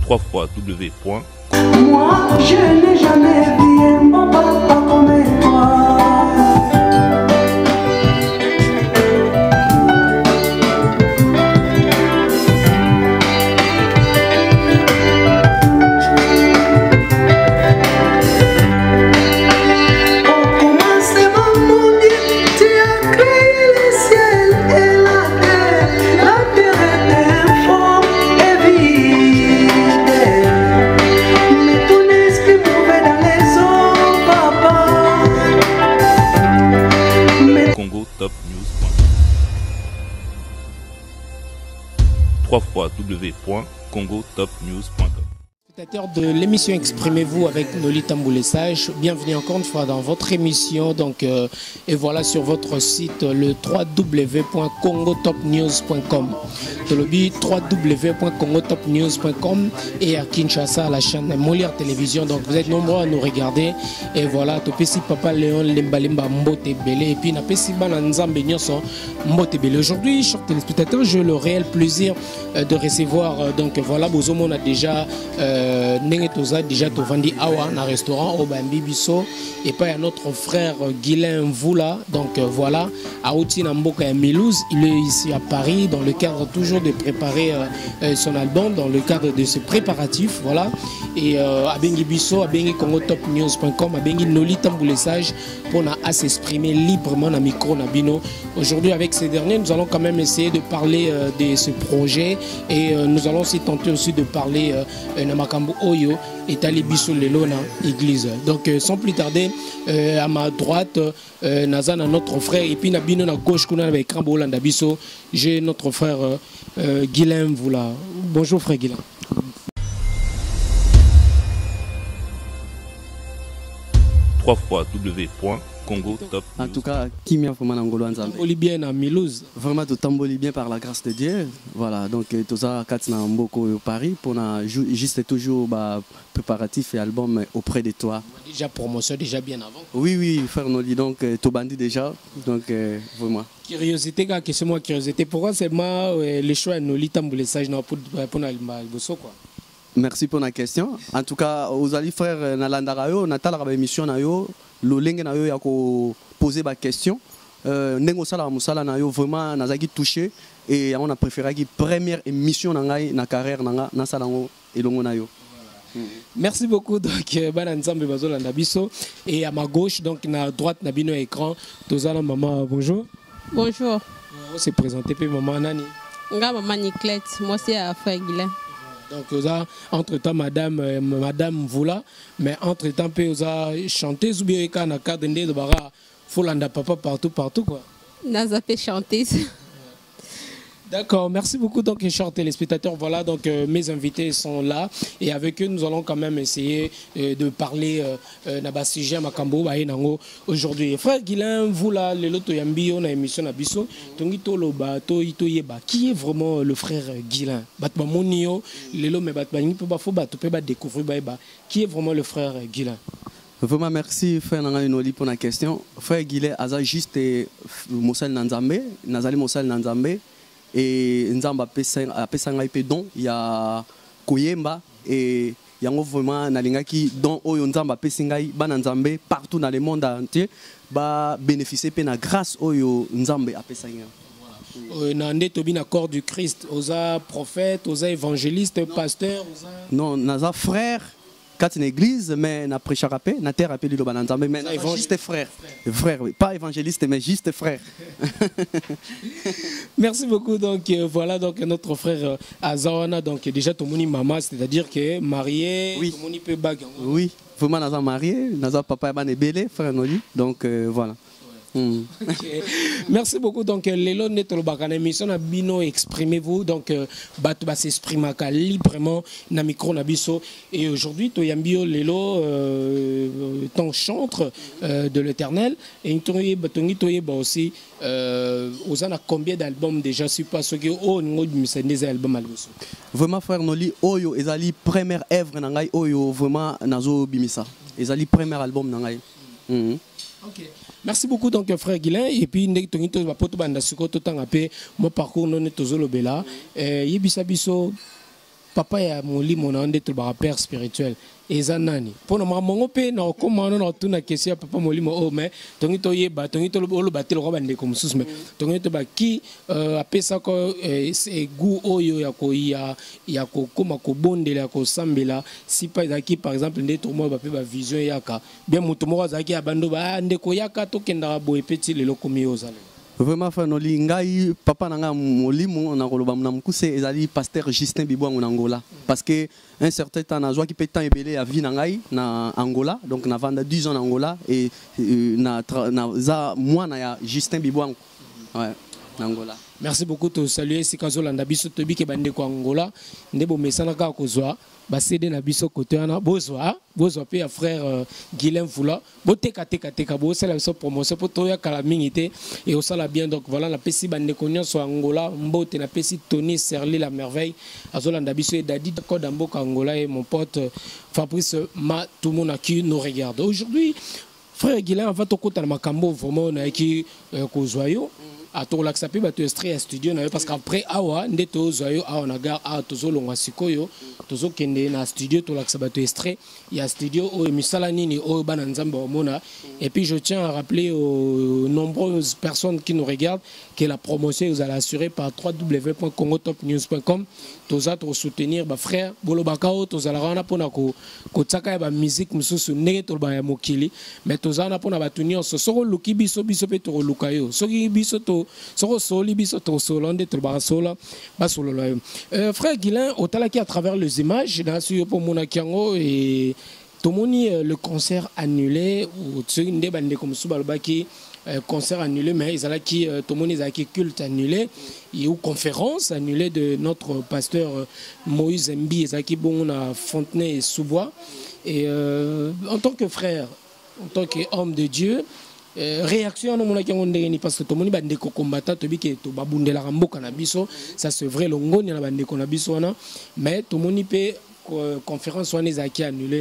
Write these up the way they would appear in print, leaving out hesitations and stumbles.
www. Moi, je n'ai jamais vu un bon papa comme toi. www.congotopnews.com. Spectateurs de l'émission Exprimez-vous avec Noli Tamboulé Sage, bienvenue encore une fois dans votre émission. Donc, et voilà sur votre site le www.congotopnews.com. Le www.congotopnews.com et à Kinshasa, la chaîne Molière Télévision. Donc, vous êtes nombreux à nous regarder. Et voilà, Topesi Papa Léon Lembalemba Mbote Belé. Et puis, Napesi Bananzambe Nyoso Mbote Belé. Aujourd'hui, chers téléspectateurs, j'ai le réel plaisir de recevoir. Donc, voilà, Bozomon a déjà. Nenetoza déjà tovandi awa na restaurant au Bambi Bisso et pas à notre frère Guilain Voula. Donc voilà, à Outi Namboka et Milouz, il est ici à Paris dans le cadre toujours de préparer son album, dans le cadre de ce préparatif. Voilà, et à Bengi Bisso, à Bengi Congotopnews.com, à Bengi Noli Tamboulé Sage pour s'exprimer librement dans micro Nabino. Aujourd'hui avec ces derniers, nous allons quand même essayer de parler de ce projet et nous allons aussi tenter aussi de parler Namakambo Oyo et Talibiso Lelona Église. Donc sans plus tarder, à ma droite, Nazana notre frère et puis Nabino à gauche, avec Krambolanda Bisso, j'ai notre frère Guilain Voula. Bonjour frère Guilain. www.congotop. En tout cas, qui m'a vraiment angolo ensemble. Bien à Milouz. Vraiment tout tamboli bien par la grâce de Dieu. Voilà, donc tout ça quatre na mboko au Paris pour juste toujours préparatif et album auprès de toi. Déjà promotion déjà bien avant. Oui, frère Noli, donc tout bandit déjà, donc vraiment. Curiosité, c'est moi curiosité. Pourquoi c'est moi le choix de Noli Tamboulé Sage pour le quoi? Merci pour la question. En tout cas, aux alliés frères Nalandarayo, Natal émission nayo, l'oleng nayo yako poser ma question. Nengo sala musala nayo vraiment nazaki touché et on a préféré qui première émission nangai na carrière nanga na salango elongo nayo. Merci beaucoup donc Bananzambe Bazolanda Bisso et à ma gauche donc na droite Nabino écran Tozala maman bonjour. Bonjour. On s'est présenté puis maman Nani. Nga maman Niclette, moi c'est frère Guilain. Donc, entre-temps, madame Voula, mais entre-temps, vous avez chanté, vous avez chanté, vous avez papa partout, quoi. Nous avons chanté. D'accord, merci beaucoup donc chers téléspectateurs. Voilà donc mes invités sont là et avec eux nous allons quand même essayer de parler d'un sujet makambo baenango aujourd'hui. Frère Guilain, vous là le loto yambi on a émission na biso tongito loba to itoyeba qui est vraiment le frère Guilain. Batba monio lelo me batba ni peut pas faut ba to peut pas découvrir ba qui est vraiment le frère Guilain. Vraiment merci frère Noli pour la question. Frère Guilain aza juste Mosel Nanzambe, Nazali Mosel Nanzambe. Et Nzamba apesa ngai pe don ya koyemba et yango vraiment nalingaki don oyo Nzamba apesa ngai bana Nzambe partout dans le monde entier ba bénéficier pe na grâce oyo Nzambe apesa ngai. Na nde tobi na corps du Christ, oza prophète, oza évangéliste, pasteur, oza non, naza frère quand une église mais na prêcher rapé na terre appelé le bananzambe mais juste frère oui. Pas évangéliste mais juste frère. Merci beaucoup donc voilà donc notre frère Azawana donc déjà ton moni maman c'est-à-dire que marié oui. Ton moni peut bague oui vraiment naza marié naza papa ban belé frère Noli donc voilà. Okay. Merci beaucoup donc Lelo Netolo Bakana émission na bino exprimez-vous donc bato ba s'exprimer librement na micro na biso et aujourd'hui to yambio Lelo ton chantre de l'Éternel et toye batongi toye ba aussi osana combien d'albums déjà si pas ce que oh ngo des albums alboso. Vraiment frère Noli oyo ezali première œuvre na ngai oyo vraiment nazo bimisa ezali premier album na ngai. OK. Merci beaucoup donc frère Guilain et puis ndeki tongito ba poto banda siko to tanga pe mo parcours non tozolo bela yebisa biso papa ya molimo na onde tolobaka père spirituel eza nani mpona mamongo mpe na okomana na otuna question ya papa molimo o mais tongi toyeba tongi toloba te lokola bandeko mosusu mais tongi toyeba ki apesaka egu oyo ya kokoma kobondela ya kosambela si pa ezalaki par exemple nde tomoi bape bavision yaka bien moto moko azalaki ya bando ndeko yaka tokendaka boye pe ti lelo komi oyo ozala vraiment fanoli ngai papa nanga molimo na koloba na mukuse ezali pasteur Justin Bibwangu na Angola parce que un certain temps na joie qui peut temps ebele ya vie na ngai na Angola donc na vanda 10 ans na Angola et na za mwana ya Justin Bibwangu ouais na Angola. Merci beaucoup to saluer sikazo landa biso tobi ke bande ko Angola ndebo mesana ka kozwa ba cédé na biso côté wana bozwa pe ya frère Guilain Fula boteka bo sala biso promotion pour to ya kala mingité et au sala bien donc voilà la pesi bande ko nyonso Angola mbote na pesi Tony Serli la merveille azolanda biso et Dadi Code Mboka Angola et mon pote Fabrice Ma tout le monde a qui nous regarde aujourd'hui frère Guilain va to kota na makambo vraiment na ki kozwayo atolakisa pe bato extrait ya studio na yo parce qu'après awa nde tozwa yo awa na gare awa tozolongwa sikoyo tozokende na studio tolakisa bato extrait ya studio oyo misala nini oyo bana nzambe omona et puis je tiens à rappeler aux nombreuses personnes qui nous regardent que la promotion vous allez assurer par www.congotopnews.com toza to soutenir ba frère bolobaka o tozala wana pona ko tsaka ya ba musique mususu ndenge tolba ya mokili mais toza na pona batuni onso soko luki biso pe to luka yo soki biso to soko soli biso to solonde tolba sola ba solo yo frère Guilain otalaki à travers les images na sur pour mona kiango et tomoni le concert annulé ou tsinde bande comme subalobaki concert annulé mais ils allaient qui tout le monde ils allaient culte annulé et ou conférence annulée de notre pasteur Moïse Mbi ils allaient bon à Fontenay et Sous-Bois et en tant que frère en tant qu'homme de Dieu réaction non qui on ndeni parce que tout le monde bande ko combattant to bi ke to babundela mboka na biso ça c'est vrai le ngoni na bande ko na biso na mais tout le monde peut conférence on les allaient annulé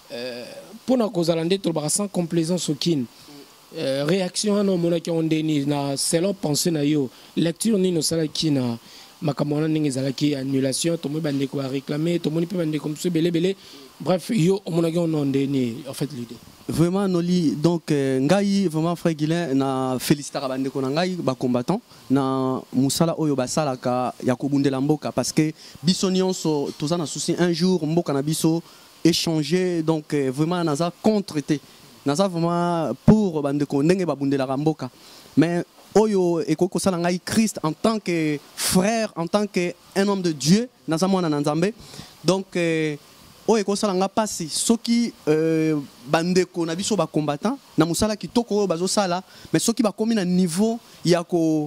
pour na kozalande to ba sans complaisance aucune réaction à nos monaki on deni na selon pensée na yo lecture ni no sala ki na makamona ningi zalaki annulation to mo bande ko réclamer to moni pe bande comme ce belé bref yo monaki on deni en fait l'idée vraiment noli donc ngai vraiment frère Guilain na féliciter bande ko na ngai ba combattant na musala oyo basala ka ya kobundela mboka parce que biso nyonso toza na souci un jour mboka na biso échanger donc vraiment naza contreté naza vraiment pour bandeko ndenge babundela ramboka mais oyo ekoko sala ngai Christ en tant que frère en tant que un homme de Dieu naza mwana na Nzambe donc oyo ekoko sala nga pasi soki bandeko na biso ba combattant na musala kitoko bazo sala mais soki ba komi na niveau ya ko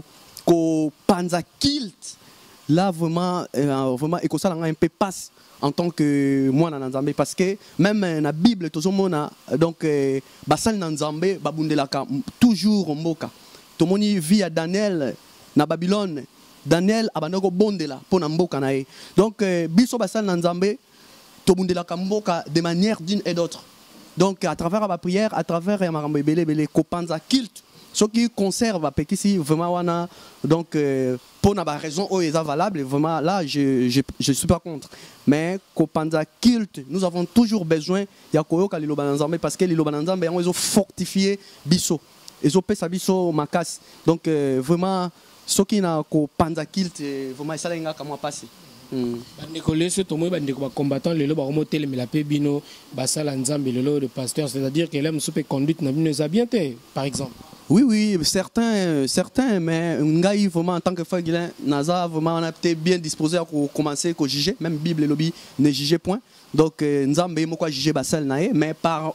panza kilt là vraiment ekoko sala nga un peu passe en tant que moi na Nzambe parce que même na Bible tozomona donc basal na Nzambe babundelaka toujours mboka tomoni vie ya Daniel na Babylone Daniel abandako bondela pona mboka na ye donc biso basal na Nzambe tobundelaka mboka de manière d'une et d'autre donc à travers la prière à travers ya makambo belé kopanza culte ce qui conserve ici vraiment wana donc pour na ba raison est valable vraiment là je suis pas contre mais kopanza culte nous avons toujours besoin ya koyoka liloba na Nzambe parce que liloba na Nzambe yango ezo fortifier biso ezo pesa biso makas donc vraiment ce qui na kopanza culte vraiment esala nga kama passer bandeko leso tomoyi bandeko ba combattant lelo ba remotel mais la pe bino basala Nzambe lelo de pasteur c'est-à-dire que l'aime soupe conduite na bino za bien té par exemple. Oui, certains, mais ngai vraiment en tant que frère Guilain, Naza vraiment on a été bien disposé à commencer à juger, même Bible et lobby ne jugeait point. Donc Nzambe moko juger basal nae, mais par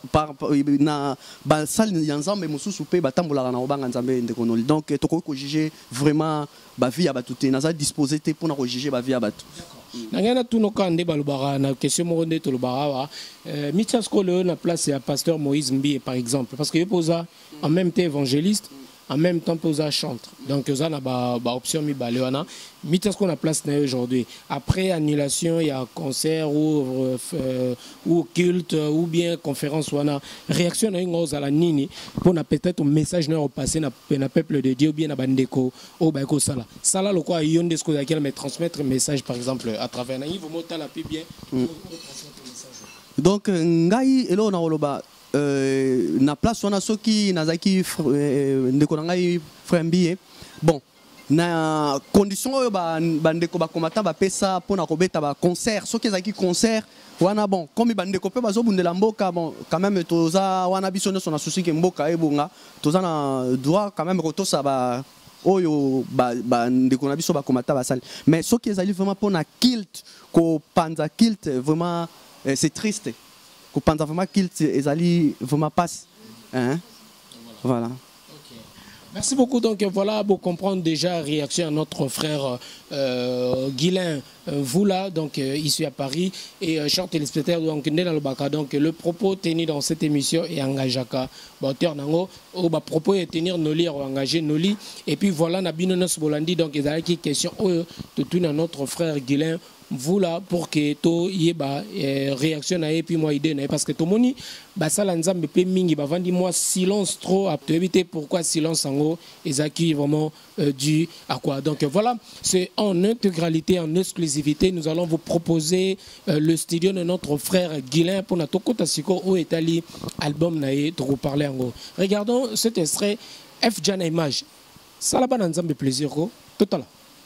na basal Nzambe musu soupe batambola na obanga Nzambe ndekonoli. Donc toko ko juger vraiment ba vie ya batuté, Naza disposé te pour na juger ba vie ya batu. Nangana tuno kande balubara na question mo nde to lubara Mithias Kolo na place ya pasteur Moïse Mbi par exemple parce que il posa en même temps évangéliste en même temps posa chante. Donc ça na ba option mi balewana. Mitas qu'on a place aujourd'hui. Après annulation, il y a concert ou culte ou bien conférence wana. Réaction na ngoza la nini pour na peut-être un message na passer na peuple de Dieu ou bien na bandeko au ba ko sala. Sala le quoi yonde ce que me transmettre message par exemple à travers na Yves Mota la plus bien. Donc ngai elo na oloba na place wana soki nazaki ndeko na ngai frère Mbiye. Bon na condition oyo bandeko bakomata bapesa mpona kobeta ba concert soki ezalaki concert wana bon comme bandeko mpe bazobundela mboka bon quand même toza wana biso nyonso na susi ke mboka ebonga toza na droit quand même kotosa ba oyo bandeko na biso bakomata basali mais soki ezali vraiment mpona kilt kopanza kilt vraiment c'est triste kopanza vraiment kilt ezali vraiment passe hein voilà. Merci beaucoup. Donc voilà, pour comprendre déjà réaction à notre frère Guilain Voula, donc ici à Paris, et cher téléspectateur, donc donc le propos tenu dans cette émission est engagaka. Bon, propos est tenir nos lits, engager nos lits, et puis voilà, Nabino Nos Bolandi, donc il y a une question tout à notre frère Guilain Voula pour que to yeba réaction et puis moi idée parce que to moni basala nzambe pe mingi bavandi moi silence trop à éviter pourquoi silence en haut ezaki vraiment dû à quoi. Donc voilà, c'est en intégralité, en exclusivité, nous allons vous proposer le studio de notre frère Guilain pour notre côté siko au Italie album naé de vous parler en haut. Regardons cet extrait F Jana image. Ça là bas nzambe plaisir total.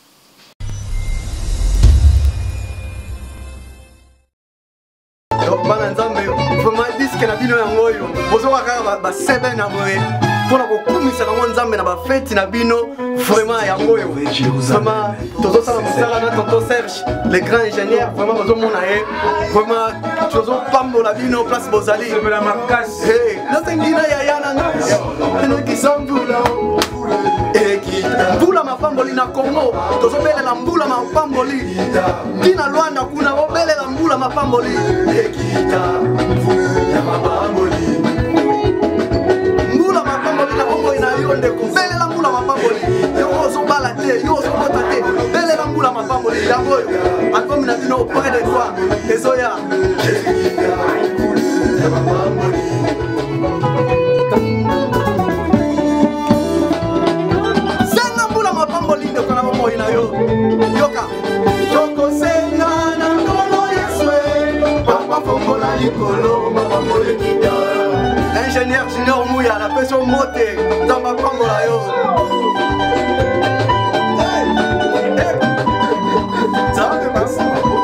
Bana nzambe vraiment disque na bino yango oyo bozoka kaka ba 7 na boye pona kokumisa nango nzambe na ba fête na bino vraiment yango oyo vraiment tozosala mosala na tonton Serge le grand ingénieur vraiment bozomona ye vraiment tozopambola bino place bozali la makasi nasengina yaya nanga eno kisambula mbula mapamboli na Congo tozobelela mbula mapamboli tina Luanda kuna bobelela mbula mapamboli mbula mapamboli na Congo ina yonde kubelela mbula mapamboli yo ozobala te yo ozobota te belela mbula mapamboli yango album na bino auprès de toi ezoya yoka toko senga na ngolo yeswe papa fongola likolo mapambole kinya ingénieur junior Mouya la peso mote dans ma pambola yo ça me passe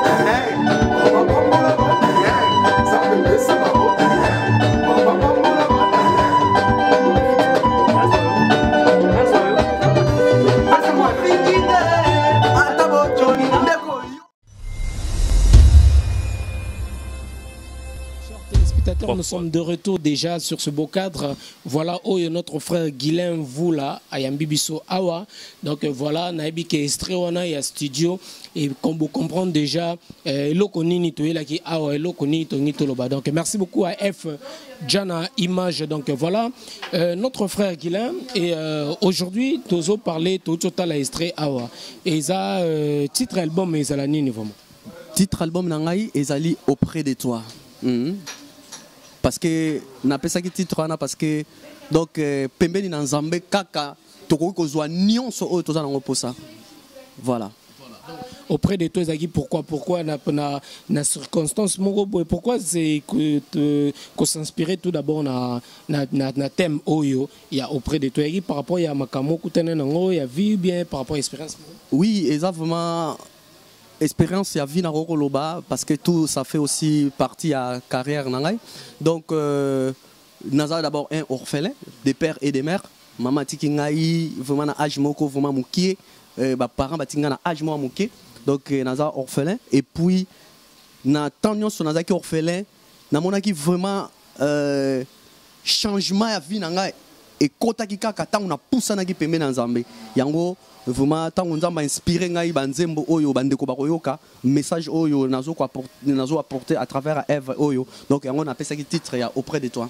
nous sommes de retour déjà sur ce beau cadre. Voilà où notre frère Guilain Voula à Yambibiso Awa. Donc voilà, Naibi qui est extrait il y a studio et comme vous comprenez déjà l'okoni to là qui Awa l'okoni to nitoloba. Donc merci beaucoup à F Jana Image. Donc voilà notre frère Guilain et aujourd'hui tozo parler tout total extrait Awa et ça titre album et ça la nini vraiment. Titre album nangai ezali auprès de toi. Parce que na pesa ki titre wana parce que donc pembeni na nzambe kaka tokoki kozwa nyonso oyo toza nango posa voilà auprès de toi Zaki pourquoi na circonstance moko pourquoi c'est que s'inspirer tout d'abord na thème oyo il y a auprès de toi par rapport il y a makamo kutana nango il y a vie bien par rapport à expérience oui exactement expérience ya vie na Rokoloba parce que tout ça fait aussi partie à carrière nangai donc naza d'abord un orphelin des pères et des mères maman tiki ngai vraiment na âge moko vraiment mukie ba parents batinga na âge moko mukie donc naza orphelin et puis na tanyon so naza ki orphelin na monaki vraiment changement ya vie nangai et kota ki kaka tango na poussa na ki pembe na nzambe yango vraiment tango nzamba inspiré ngai banzembo oyo bandeko bakoyoka message oyo nazo apporter à travers Eve oyo donc yango na pesa ki titre ya auprès de toi.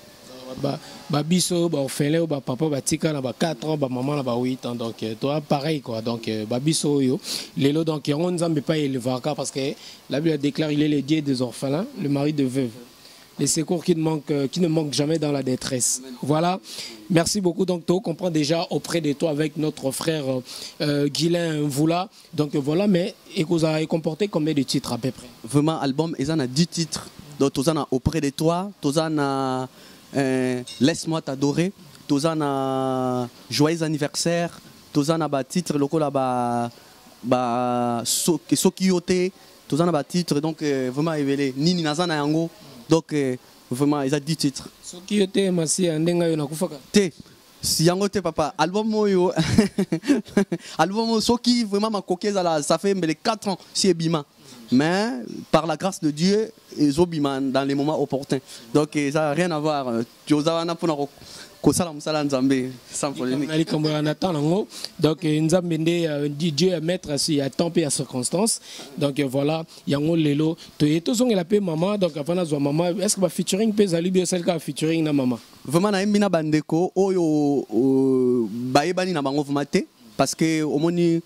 Babiso, orphelin, papa, batika, 4 ans, maman, 8 ans. Donc, toi, pareil, quoi. Donc, Babiso, Lélo, donc, on ne peut pas élever parce que la Bible déclare il est le Dieu des orphelins, le mari de veuve. Les secours qui ne manquent jamais dans la détresse. Voilà. Merci beaucoup. Donc, tu comprends déjà auprès de toi avec notre frère Guylain Voula. Donc, voilà. Mais il a comporté combien de titres à peu près? Vraiment, album, il y a 10 titres. Donc, tu as auprès de toi, tu as Laisse-moi t'adorer, tu as Joyeux anniversaire, tu as titre local Sokiyote, tu as titre. Donc, vraiment, Nini Nazana Yango. Donc, vraiment, il y a 10 titres. Sokiyote, Massi, Andenga Yonakufaka. Si yango te papa, album moyo, album Soki, vraiment ma coquille, ça fait 4 ans, si Bima. Mais par la grâce de Dieu, ils ont Bima dans les moments opportuns. Donc, ça n'a rien à voir. Tu as sans polémique. Donc, Dieu à mettre à temps et à circonstance. Donc, voilà, Yango Lelo. Tu es tous la paix, maman. Donc, maman, est-ce que featuring peut aller celle qui featuring na maman? Vraiment, na mbina bandeko, oyo baebani na bango vumate, parce que au moni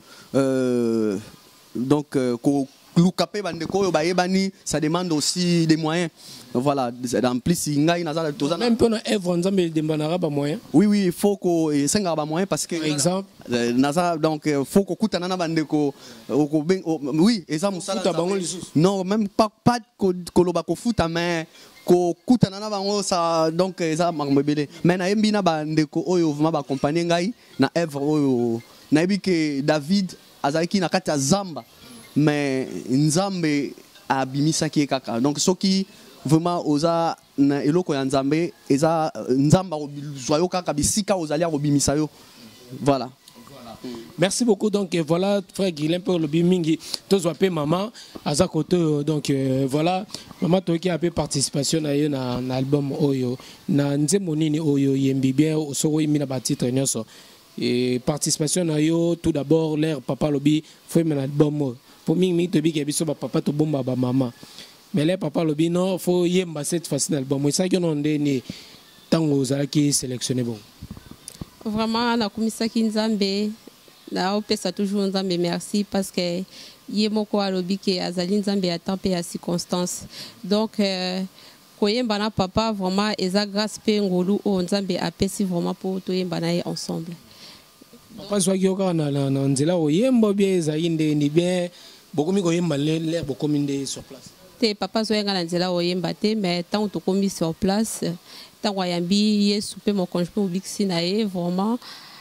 donc Loukapé bandeko baebani, ça demande aussi des moyens. Voilà, en plus même peu œuvre nzambe dembanara ba moyen. Oui, il faut que senga ba moyen parce que par exemple donc faut que kutana na bandeko oui, eza musala non, même pas koloba ko futa mais ko kutana na bango ça donc eza mangmebele mais na yembi na bandeko oyo vuma ba accompagner ngai na œuvre oyo na yebike David azaki na kati ya zamba mais nzambe abimisa ki kaka donc soki vraiment oza na eloko ya nzambe eza nzamba joyeux kaka bisika ozalia robimisa yo voilà. Merci beaucoup. Donc voilà, frère Guylain pour le bimingi. Tous wapé maman à sa côté. Donc voilà, maman toi qui a fait participation à un album Oyo, na nzemonini Oyo yembi bien au soro imina batitre nyoso. Et participation à yo tout d'abord l'air papa lobi faut un album pour mingi to bi ke biso papa to bomba ba maman. Mais là papa lobi non faut yemba cette facile album. Ça qui on ndeni tango zalaki sélectionné bon. Vraiment na komisaki nzambe na opesa toujours nzambe merci parce que yemoko alobi ke azali nzambe ya temps et à circonstance. Donc koyemba na papa vraiment eza grâce pe ngolu o nzambe apesi vraiment pour toyemba na ensemble. Papa zwaki yoka na nzela oyemba bien ezali ni bien bokomi koyemba l'air bokomi nde sur place. Te papa zoyenga na nzela oyemba te mais tant to komi sur place tant wayambi yesu pe mo conjoint public sinae vraiment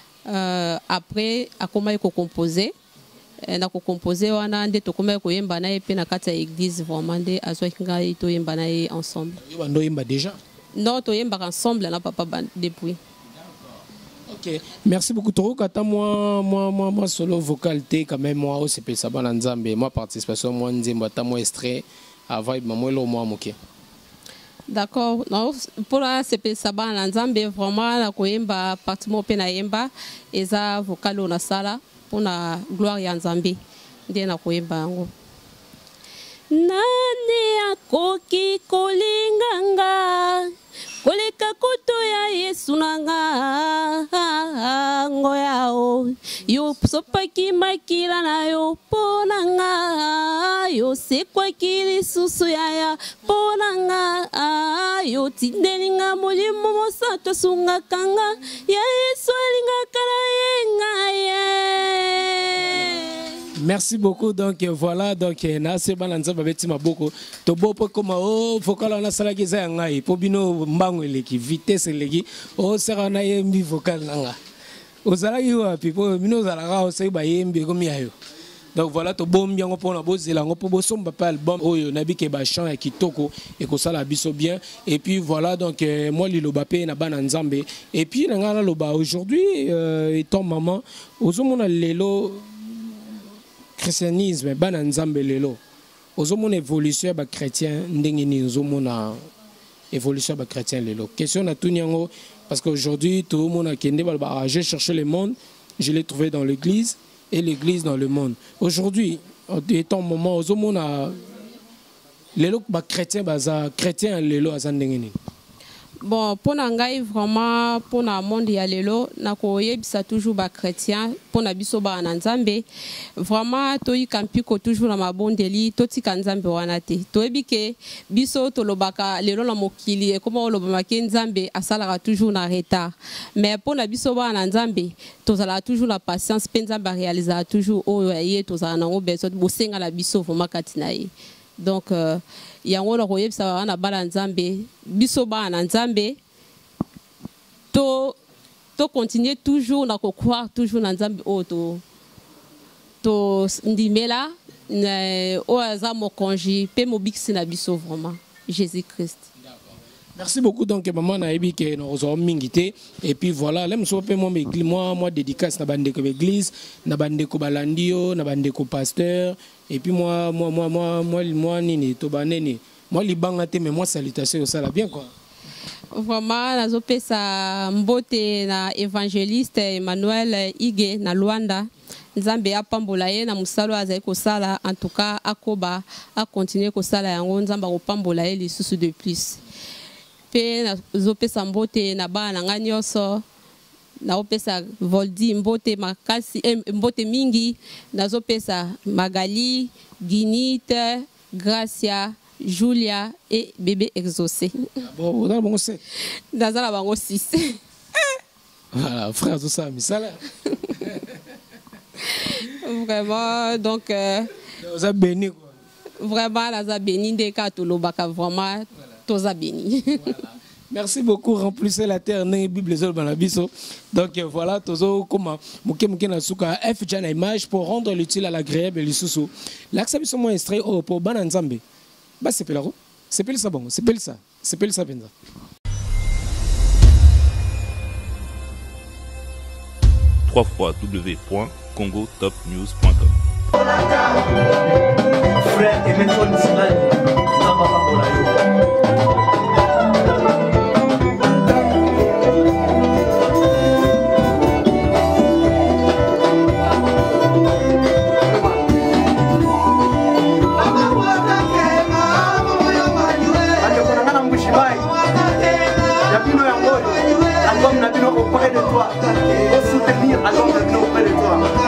après akoma ko composer na ko composer wana nde to koma ko yemba na pe na kati ya église vraiment nde azwakinga to yemba na ensemble. Yo ndo yemba déjà? Non, to yemba ensemble na papa depuis. Ok, merci beaucoup. Toro kata moi solo vocal te quand même moi aussi pe sabana nzambe moi participation moi nzemba ta moi extrait avant moi lo moi moké. D'accord. Non, pour la CP Saba Nzambe vraiment la koyemba partement pe na yemba eza vocal na sala pour na gloire ya Nzambe ndé na koyemba ngo. Nani akoki kolinganga koleka kuto ya Yesu nanga ngoyao yo sopaki makila na yo ponanga yo sekwa kili susu ya ponanga yo tindelinga mulimo mosato sunga kanga ya Yesu alinga kana yenga. Merci beaucoup. Donc voilà, donc na se balanza babeti maboko to bopo comme oh vocal on a sala ki za ngai po bino mbango leki vitesse leki oh sera na yembi vocal nanga ozala ki wapi po bino zala ga o se ba yembi comme yayo. Donc voilà to bom bien on a bozela ngo po bosomba pa album oyo nabi ke ba chant ya kitoko et ko sala biso bien et puis voilà donc moi liloba pe na bana nzambe et puis na ngala loba aujourd'hui étant maman ozomona lelo christianisme bana nzambe lelo ozomona évolution ba chrétien ndenge ni ozomona évolution ba chrétien lelo question na tunyango parce qu'aujourd'hui tout le monde a kende ba j'ai cherché le monde, je l'ai trouvé dans l'église et l'église dans le monde. Aujourd'hui étant moment ozomona lelo ba chrétien baza chrétien lelo azandenge ni Bon, pour ngai vraiment pour na monde ya lelo na koyebisa toujours ba chrétien pour na biso ba na Nzambe vraiment to yikampi ko toujours na mabondeli to tika Nzambe wana te to ebike biso to lobaka lelo na mokili e comme loba ke Nzambe asalaka toujours na retard mais pour na biso ba na Nzambe to zala toujours la patience pe Nzambe réaliser toujours o ye to zala na obeso bosenga na biso vraiment katina ye donc yango na koyebisa wana bala Nzambe biso ba na Nzambe to continuer toujours na croire toujours na Nzambe o to ndimela o aza mo konji pe mo biksi na biso vraiment Jésus Christ. Merci beaucoup donc maman na ebi ke nous avons mingité et puis voilà là me pe moi dédicace na bande ko église na bande ko balandio na bande ko pasteur et puis moi nini to banene moi libanga te mais moi salutation ça la bien quoi. Vraiment nazopesa mbote na évangéliste Emmanuel Ige na Luanda. Nzambe apambola ye na musalo azali kosala en tout cas akoba a continuer kosala yango Nzamba kopambola ye lisusu de plus. Pe nazopesa mbote na bana nga nyonso naopesa Voldi mbote makasi mbote mingi nazopesa Magali, Ginite, Gracia, Julia et bébé exaucé. Bon, dans bon c'est. Dans la bango 6. Voilà, frère tout ça, mais ça là. Vraiment donc vous avez béni quoi. Vraiment la béni des katolobaka vraiment tous a béni. Voilà. Merci beaucoup, remplissez la terre, né Bible zol banabiso. Donc voilà, tozo comment muke na suka F jana image pour rendre l'utile à l'agréable et l'isusu. L'accès biso mo extrait au pour bana Nzambe. Bah c'est pelaro. C'est pel ça bon, c'est pel ça. C'est pel ça benza. www.congotopnews.com. Frère Emerson Silani, Nambaba Olayo. Auprès de toi, pour soutenir l'album de Dieu auprès de toi.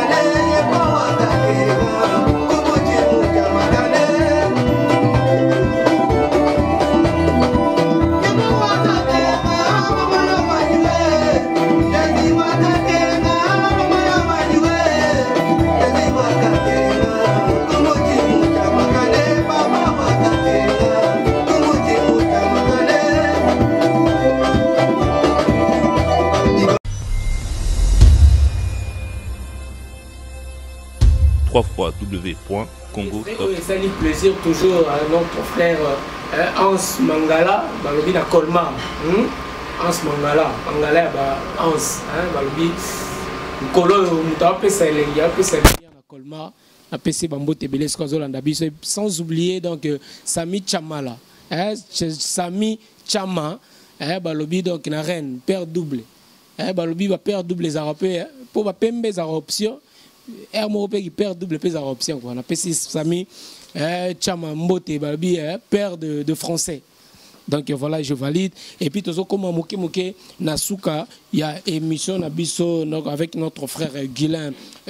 www.congotop. Ça lui plaisir toujours à notre frère Hans Mangala, balobi na Colmar. Hans Mangala, Mangala ba Hans, balobi Nkolo mutape selengi, ape selengi na Colmar, ape se bambote belé skozolanda biso sans oublier donc Sami Chamala. Sami Chama, balobi donc na reine père double. Balobi ba père double les arapé pour ba pembe za option. Hermopé qui perd double pèse à option. On a P6 Sami Chama Mbote Balbi, père de français. Donc voilà, je valide. Et puis, comme Mouke Nasuka, il y a émission Nabiso avec notre frère Guilain.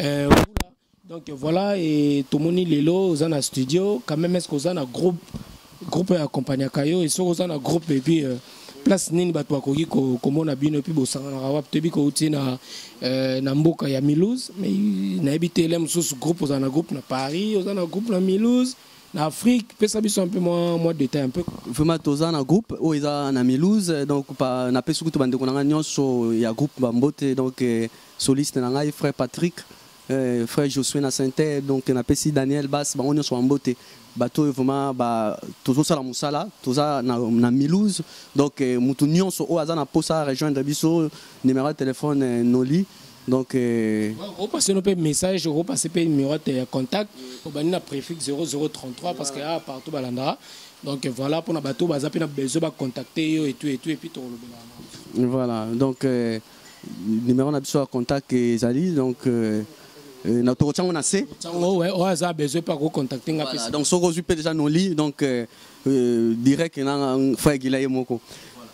Donc voilà, et tout le monde est là, dans studio. Quand même, est-ce qu'on a un groupe accompagné à Kayo et sur un groupe et puis. Place nini bato bakoki komona bino puis bosanga na wap tebi ko utina na mboka ya Mulhouse mais na ebitele mususu groupe aux na groupe na Paris aux na groupe na Mulhouse na Afrique peut ça biso un peu moins détail un peu vraiment toza na groupe o eza na Mulhouse donc pa na pesu kutu bande konanga nyonso ya groupe bambote donc soliste na ngai frère Patrick frère Josué na Sainte donc na pesi Daniel Bass bango nyonso bambote bato vraiment ba tozo sala musala toza na Mulhouse donc mutu nyonso o aza na posa rejoindre biso numéro de téléphone noli donc repasser nos message repasser pe numéro de contact au bani na préfixe 0033 parce que partout balanda donc voilà pour na bato baza pe na besoin ba contacter et tout et puis to voilà donc numéro na biso contact ezali donc na to tsango na C ouais on a besoin pas contacter voilà, donc soko zupe déjà nos lits donc direct na frère Gilaye moko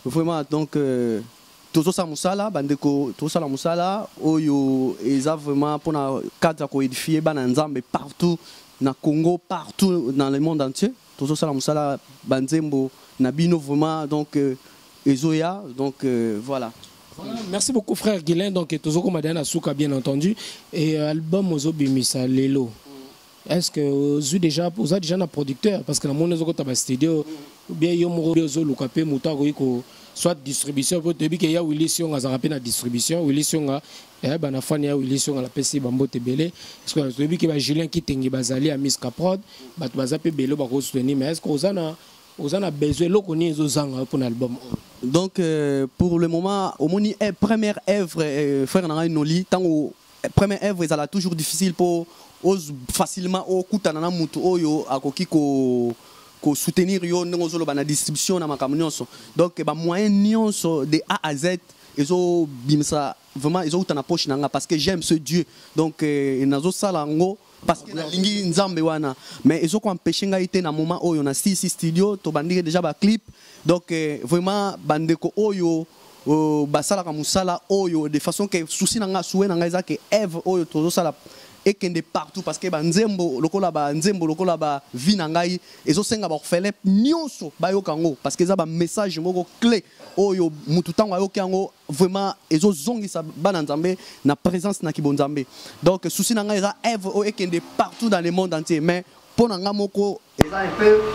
vraiment donc toujours ça musala bandeko toujours ça la musala oyo eza vraiment pour na cadre ko édifier bana nzambe partout na Congo, partout dans le monde entier. Toujours ça la musala banzembo na bino vraiment donc ezoya donc voilà. Voilà, merci beaucoup frère Guilain, donc toujours comme Madame Souka bien entendu et album Ozo Bimisa Lelo. Est-ce que vous avez déjà un producteur parce que dans mon studio ou bien yo mo Ozo Lukape muta ko soit distribution pour te que ya Willy Sion a rappelé la distribution Willy Sion a bana fan ya Willy Sion la PC bambo tebele parce que te que ba Julien qui tengi bazali à Miss Caprod bat bazape belo ba ko soutenir mais est-ce que vous en a besoin lo koni ezo zanga pour l'album. Donc pour le moment au moni première œuvre frère Nanga Noli tant première œuvre ça toujours difficile pour facilement au kutana mutu oyo akoki ko soutenir yo ndengozolo bana distribution na makambo nyonso donc ba moyen nyonso de A à Z ezo bimsa vraiment ezo utana poche nanga parce que j'aime ce Dieu donc nazo sala ngo parce que na lingi nzambe wana mais ezo ko empêcher nga ite na moment oyo na CC studio to bandire déjà ba clip donc vraiment bandeko oyo basala ka musala oyo de façon que souci nanga soué nanga eza que Eve oyo tozo sala et qui est partout parce que nzembo lokola ba vie na ngai ezo senga ba fele nyonso ba yo kango parce que ça ba message moko clé oyo mutu tango yo kango vraiment ezo zongisa bana nzambe na présence na kibonzambe donc souci na ngai eza Eve o et qui est partout dans le monde entier mais pour nga moko eza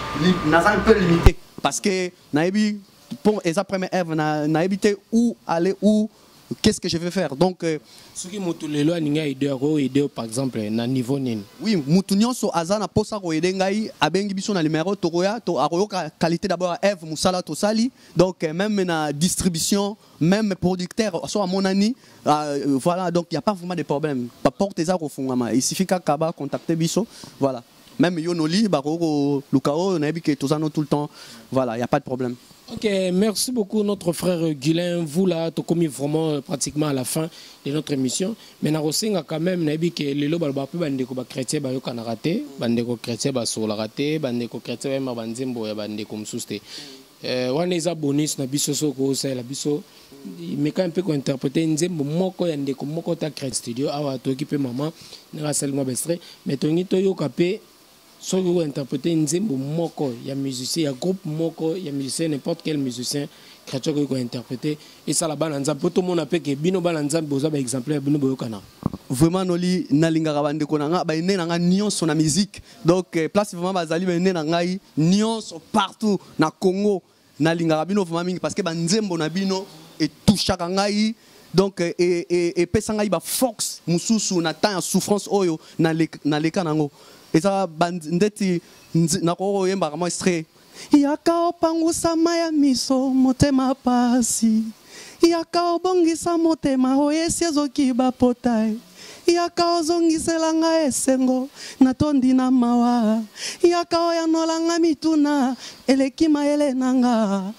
un peu limité parce que naebi pour eza première Eve na éviter où aller où qu'est-ce que je vais faire donc ce qui mutu lelo aninga aider par exemple na niveau nini oui mutu nyonso azana posa ko aider ngai abengi biso na numéro tokoya to akoyoka qualité d'abord Eve musala to sali donc même na distribution même producteur so à mon ani voilà donc il y a pas vraiment de problème pas porte eza ko fungama il suffit ka kaba contacter biso voilà même Yonoli bako lukao na ebike tozano tout le temps voilà il y a pas de problème. Ok, merci beaucoup notre frère Guilain. Vous là, tu as commis vraiment pratiquement à la fin de notre émission. Mais nous avons quand même dit que les lois bandeko chrétien ba yo kana raté, bandeko chrétien ba sur la raté, bandeko chrétien ba banzembo ya bandeko msuste. Waneza bonus na biso soko ça la biso mais quand un peu ko interpréter nzembo moko ya ndeko moko ta chrétien studio awa to occupé maman na seulement bestre mais to ngito yo kapé soit vous interprétez nzembo moko ya musicien ya groupe moko ya musicien n'importe quel musicien chrétien que vous interprétez et ça la balanza pour tout le monde appelle que bino balanza boza ba exemplaire bino boyokana vraiment noli nalingaka bandeko nanga ba ene nanga nyonso na musique donc place vraiment bazali ba ene nanga nyonso partout na Congo nalingaka bino vraiment mingi parce que ba nzembo na bino et touchaka ngai donc et pesa ngai ba force mususu na temps ya souffrance oyo na leka nango et ça bandeti nakoro yemba kama extrait yaka opangusa maya miso motema pasi yaka obongisa motema oyesi ezoki bapotai yaka ozongisela nga esengo natondi na mawa yaka oyanolanga mituna eleki mayele nanga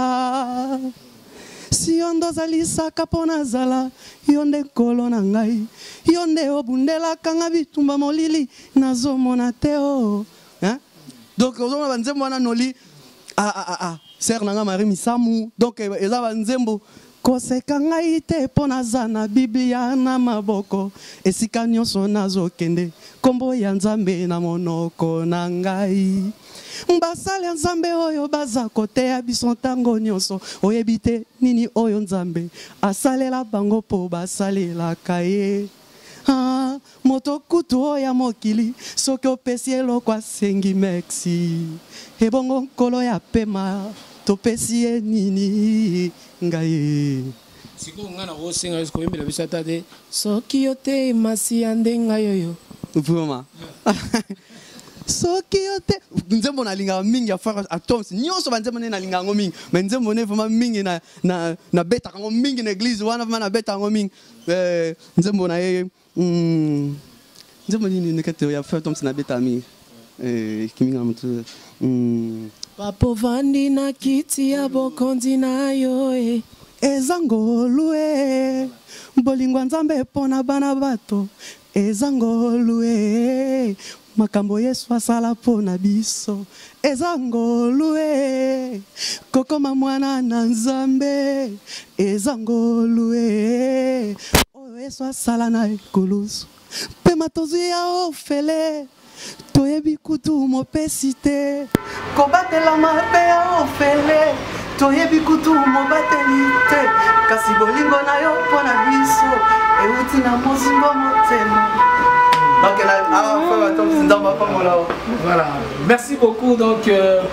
si yondo zalisaka pona zala yonde nkolo na ngai yonde obundelaka nga bitumba molili nazomona te o donc ozomona banzembo wana noli ser nanga Marie Misamu donc eza banzembo koseka ngai te pona za na Biblia na maboko esika nyonso nazokende kombo ya Nzambe na monoko na ngai mbasale Nzambe oyo baza kote ya biso ntango nyonso oyebi te nini oyo Nzambe asalela bango po basalelaka ye moto kutu oya mokili soki opesi eloko asengi merci ebongo nkolo ya pema topesi ye nini ngai siko ngana ko singa esko yembela bisata de soki yote masi ande ngayoyo vraiment soki yote nzembo na linga mingi ya frère atoms nyonso banzembo ne na linga ngo mingi mais nzembo ne vraiment mingi na beta ngo mingi na église wana vraiment na beta ngo mingi nzembo na ye nzembo nini nekete ya frère atoms na beta mingi kiminga mtu papo vandi na kiti ya bokondi na yo ezangolu bolingwa Nzambe pona bana bato ezangolu makambo Yesu asala pona biso eza ngolu kokoma mwana na Nzambe eza ngolu oyo Yesu asala na ekulusu pe matozi ya ofele toyebi kutu mopesi te kobatela mabe ya ofele toyebi kutu mobateli te kasi bolingo na yo pona biso euti na mozingo motema. Voilà, merci beaucoup. Donc,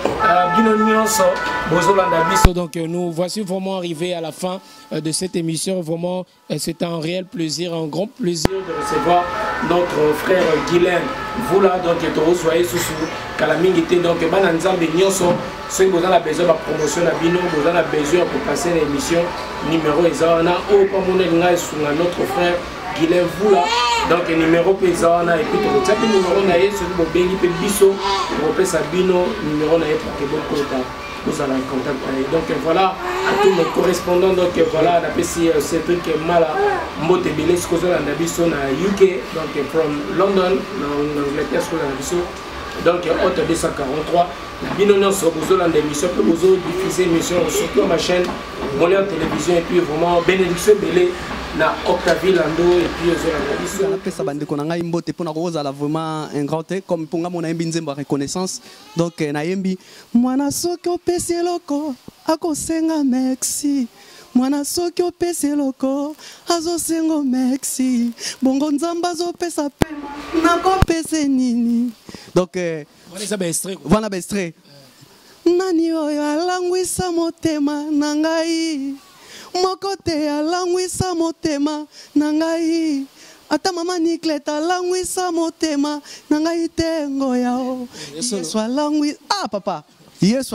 donc nous voici vraiment arrivés à la fin de cette émission. Vraiment, c'est un réel plaisir, un grand plaisir de recevoir notre frère Guylain. Vous là, donc, vous soyez sous Kalamingité. Donc, Bananzambe Nyonso, ceux qui ont besoin de promotion à Bino, vous avez besoin pour passer l'émission numéro Ezana. Oh, pas mon notre frère Guylain, vous là. Donc numéro Pezana et puis tu as numéro naé sur le bengi pe biso pour Sabino numéro naé pour que bon contact vous allez en contact. Donc voilà à tous nos correspondants. Donc voilà on appelle si c'est truc mal Mbote Bele ce que on a biso na UK donc from London en Angleterre ce que on a biso donc hôte 243 la binonon sur besoin d'émission que vous diffuser émission sur ma chaîne Molière Télévision et puis vraiment bénédiction Bele na Octavie Lando et puis aux autres pesa bande konanga imbote pona koza la vraiment un grand thé comme ponga mona yembi nzemba reconnaissance donc na yembi mwana soki opesi eloko akosenga merci mwana soki opesi eloko azosengo merci bongo nzamba azopesa pema nakopesa nini donc voilà ba extrait nani oyo alangwisa motema na ngai mokote alangwisa motema na ngai ata mama Nicolette alangwisa motema na ngai tengo yao Yesu alangwi papa Yesu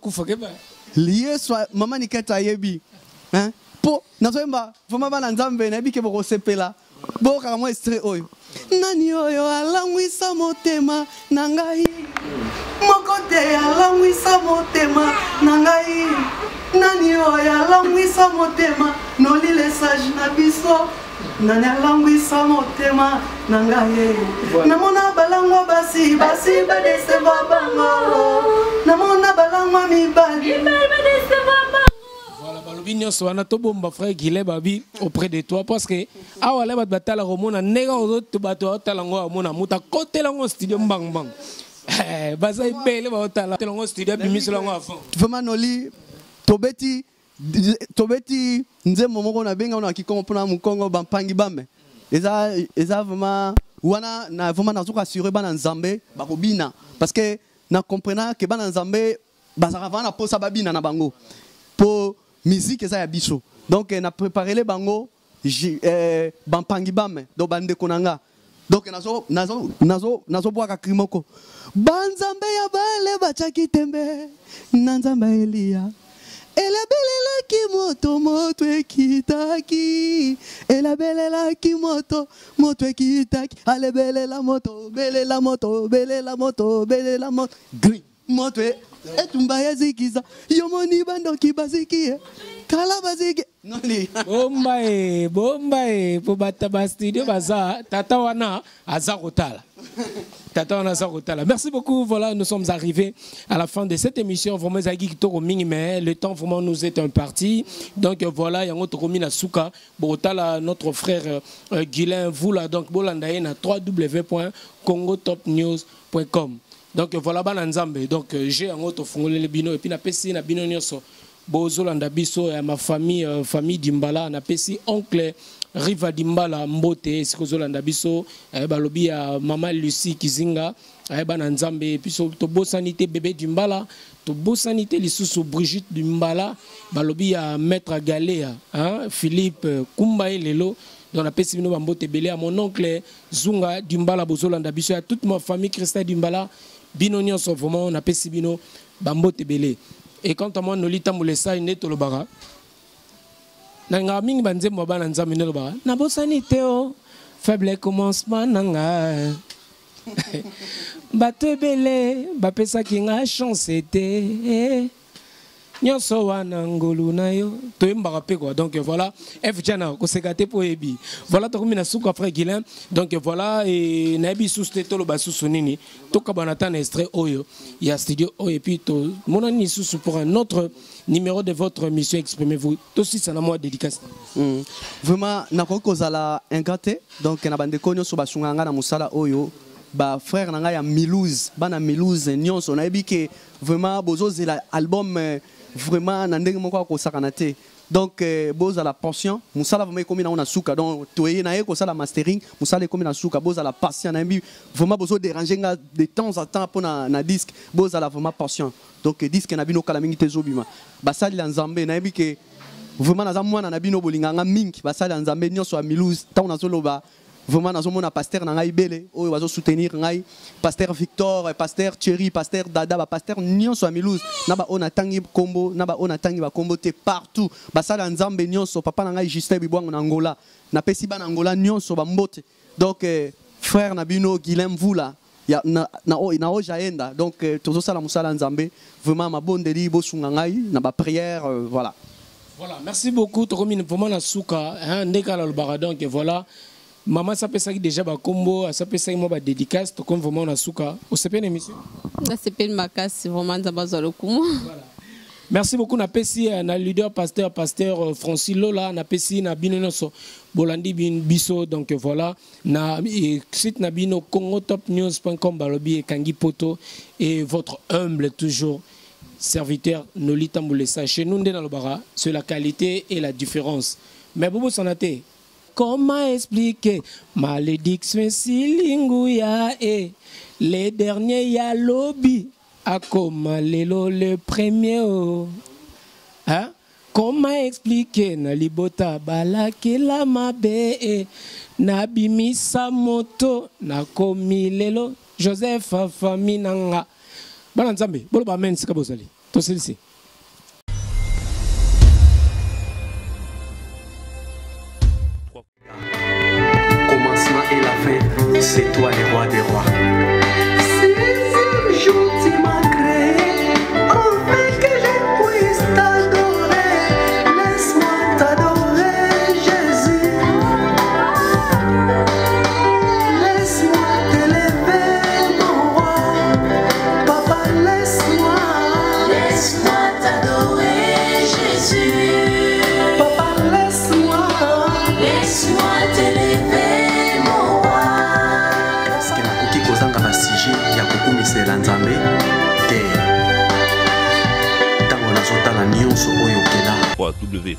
mama Nicolette ayebi hein po nazoemba voma bana Nzambe na bike boko sepela boka mo extrait oyo nani oyo alangwisa motema na ngai mokote alangwisa motema na ngai nani oyo alangwisa motema nolile sage na biso nani alangwisa motema na ngai namona balangwa basi badeseva bango namona balangwa mibali badeseva bango. Voilà, balobi nyonso wana tobomba frère Guylain babi auprès de toi parce que awale bat batala romona nega ozo bato talango amona muta kotelango studio mbang baza ibele ba talango studio bimislango afon vraiment noli tobeti nzembo moko na benga na kikongo pona mukongo bampangi bame eza vraiment wana na vraiment nazuka assurer bana Nzambe bakobina parce que na comprendre que bana Nzambe bazaka vana posa babina na bango pour musique eza ya biso donc na préparer les bango bampangi bame do bande konanga donc nazo boaka krimoko banzambe ya bale bachaki tembe na Nzambe Elia elabelela ki moto ekitaki elabelela ki moto ekitaki alebelela moto belela moto green moto etumba yazikiza yomoni bandoki baziki kala baziki noli bomba po bata studio baza tata wana azakotala. Merci beaucoup. Voilà, nous sommes arrivés à la fin de cette émission. Vraiment, mais le temps vraiment nous est imparti. Donc voilà, il y a notre Romina Souka, notre frère Guylain, vous là, donc Bolandaye na www.congotopnews.com. Donc voilà, Bananzambe. Donc j'ai un autre fongolé le bino et puis na pesi na bino nyonso. Bozolanda biso ma famille Dimbala na pesi oncle Riva Dimbala Mbote sikozolanda biso balobi ya mama Lucie Kizinga bana Nzambe puis to bosanité bébé Dimbala to bosanité lisusu Brigitte Dimbala balobi ya maître Galea Philippe Kumbaye lelo dans la pesi bino Mbote belé à mon oncle Zunga Dimbala bozolanda biso à toute ma famille Christa Dimbala bino nyonso vraiment na pesi bino Mbote belé. Et quand on nolita mulesa ineto lo bara nanga mingi banze mo bana Nzambe ne lo bara na bosanité o faible commencement nanga bato belé bapesa kinga chance été nyonso wana ngolu na yo toyembaka pe quoi. Donc voilà F Jana ko sekate po ebi voilà to komina suka frère Guilain. Donc voilà et na ebi sous tolo ba sous nini to kabana tan extrait oyo il y a studio oyo et puis to mon ani sous pour un autre numéro de votre mission. Exprimez-vous aussi ça na moi dédicace. Vraiment na ko kozala ingate donc na bande konyo so basunganga na musala oyo ba frère nanga ya Milouz bana Milouz nyonso na ebi ke vraiment bozo zela album vraiment na ndenge moko ko sakana te. Donc boza la passion musala vraiment komi na ona suka donc toye na ye ko sala mastering musala komi na suka boza la passion na ebi vraiment bozo déranger nga de temps en temps pour na disque boza la vraiment passion. Donc disque na bino kala mingi te zobima basali la nzambe na ebi ke vraiment na za mwana na bino bolinganga mingi basali la nzambe nyonso ya Milouz ta ona zoloba. Vraiment, nous avons un pasteur dans Aïbele, où il va soutenir pasteur Victor, pasteur Thierry, pasteur Dada, pasteur Nyonso Milouz. Naba on a tangi combo, naba on a tangi ba combo te partout. Basala nzambe Nyonso, papa nanga Justin Bibouang en Angola, na pesi ban Angola Nyonso ba mbote. Donc frère Nabino Guilhem Vula, ya na ojaenda. Donc tozo sala musala nzambe, vraiment ma bonne deli bo sungangai, na ba prière, voilà. Voilà, merci beaucoup. Tokomine vraiment na souka, hein, ndekala le baradon que voilà. Maman ça peut ça déjà ba combo ça peut ça moi ba dédicace to comme vraiment na suka au CPN émission na CPN makas vraiment za bazalo kumu. Voilà. Merci beaucoup na pesi na leader pasteur Francis Lola na pesi na binonoso bolandi bin biso donc voilà na site na bino congotopnews.com balobi et kangi poto et votre humble toujours serviteur Nolita Moulessa chez nous dans le bara c'est la qualité et la différence mais bobo sanate. Comment expliquer malédiction Silingouya et les derniers ya lobby à comment le premier hein? Comment expliquer na libota balake la mabe et nabimisa moto na komi lelo Joseph Faminanga balanzambe bolo ba men sikabozali to selisi. Et la fin, c'est toi le roi des rois. Ces jours tu m'as créé, enfin que je puisse t'adorer. Laisse-moi t'adorer, Jésus. Laisse-moi t'élever, mon roi. Papa, laisse-moi. Laisse-moi t'adorer, Jésus. Papa, laisse-moi. Laisse-moi t'élever. Ya kukumisela nzambe te ntango nazotala nyonso oyo okela 3W